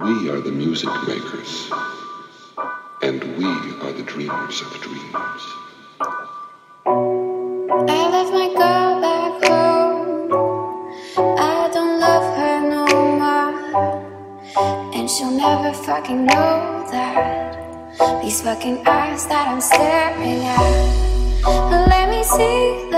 We are the music makers, and we are the dreamers of dreams. I left my girl back home. I don't love her no more, and she'll never fucking know that. These fucking eyes that I'm staring at, let me see